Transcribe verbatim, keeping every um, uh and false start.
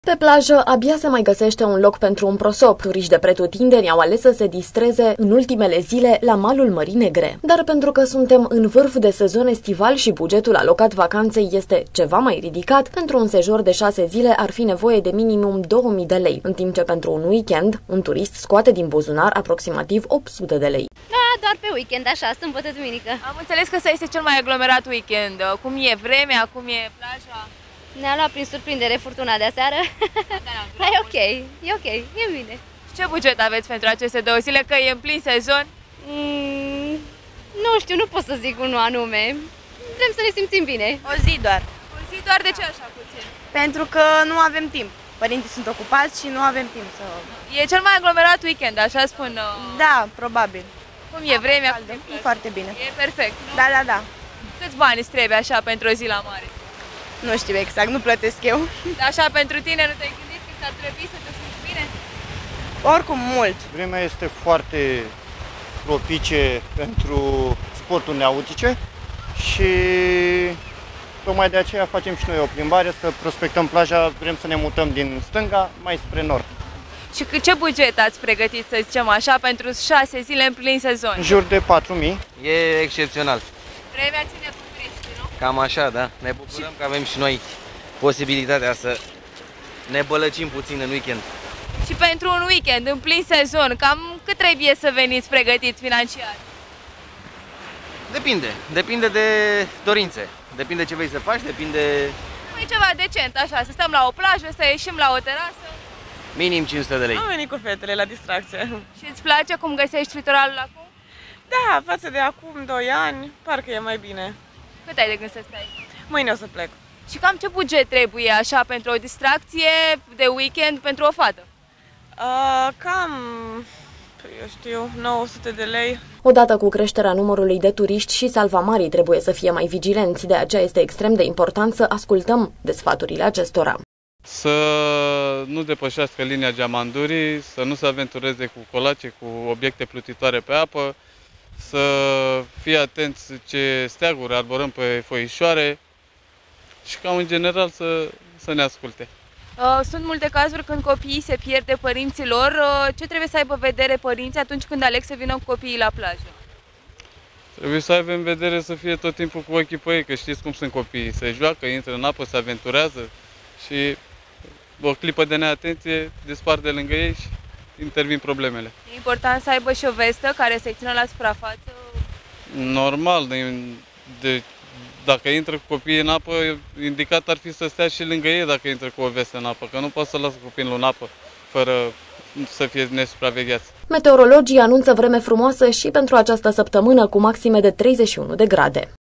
Pe plajă abia se mai găsește un loc pentru un prosop. Turiști de pretutindeni au ales să se distreze în ultimele zile la malul Mării Negre. Dar pentru că suntem în vârf de sezon estival și bugetul alocat vacanței este ceva mai ridicat, pentru un sejur de șase zile ar fi nevoie de minimum două mii de lei, în timp ce pentru un weekend un turist scoate din buzunar aproximativ opt sute de lei. Da, doar pe weekend, așa, sâmbătă, duminică. Am înțeles că ăsta este cel mai aglomerat weekend. Cum e vremea, cum e plaja? Ne-a luat prin surprindere furtuna de aseară. Dar e ok, e ok, e bine. Ce buget aveți pentru aceste două zile, că e în plin sezon? Mm, nu știu, nu pot să zic unul anume. Vrem să ne simțim bine. O zi doar. O zi doar, de ce așa puțin? Pentru că nu avem timp. Părinții sunt ocupați și nu avem timp să... E cel mai aglomerat weekend, așa spun. Da, probabil. Cum e vremea? E foarte bine. E perfect, nu? Da, da, da. Câți bani îți trebuie așa pentru o zi la mare? Nu știu exact, nu plătesc eu. Dar așa pentru tine nu te-ai gândit că ar trebui să te simți bine? Oricum mult. Vremea este foarte propice pentru sporturi nautice și tocmai de aceea facem și noi o plimbare, să prospectăm plaja, vrem să ne mutăm din stânga mai spre nord. Și ce buget ați pregătit, să zicem așa, pentru șase zile în plin sezon? În jur de patru mii. E excepțional. Vremea ține cu turiștii, nu? Cam așa, da. Ne bucurăm că avem și noi posibilitatea să ne bălăcim puțin în weekend. Și pentru un weekend, în plin sezon, cam cât trebuie să veniți pregătiți financiar? Depinde. Depinde de dorințe. Depinde ce vrei să faci, depinde... Păi ceva decent, așa, să stăm la o plajă, să ieșim la o terasă. Minim cinci sute de lei. Am venit cu fetele la distracție. Și îți place cum găsești litoralul acum? Da, față de acum doi ani, parcă e mai bine. Cât ai de gând să stai? Mâine o să plec. Și cam ce buget trebuie așa pentru o distracție de weekend pentru o fată? Uh, cam, eu știu, nouă sute de lei. Odată cu creșterea numărului de turiști, și salvamarii trebuie să fie mai vigilenți, de aceea este extrem de important să ascultăm de sfaturile acestora. Să nu depășească linia geamandurii, să nu se aventureze cu colace, cu obiecte plutitoare pe apă, să fie atenți ce steaguri arborăm pe foișoare și ca în general să, să ne asculte. Sunt multe cazuri când copiii se pierd de părinții lor. Ce trebuie să aibă în vedere părinții atunci când aleg să vină cu copiii la plajă? Trebuie să aibă în vedere să fie tot timpul cu ochii pe ei, că știți cum sunt copiii. Se joacă, intră în apă, se aventurează și o clipă de neatenție dispar de lângă ei și intervin problemele. E important să aibă și o vestă care să-i țină la suprafață? Normal, de, de, dacă intră cu copiii în apă, indicat ar fi să stea și lângă ei dacă intră cu o vestă în apă, că nu poți să lasă copilul în apă fără să fie nesupravegheați. Meteorologii anunță vreme frumoasă și pentru această săptămână, cu maxime de treizeci și unu de grade.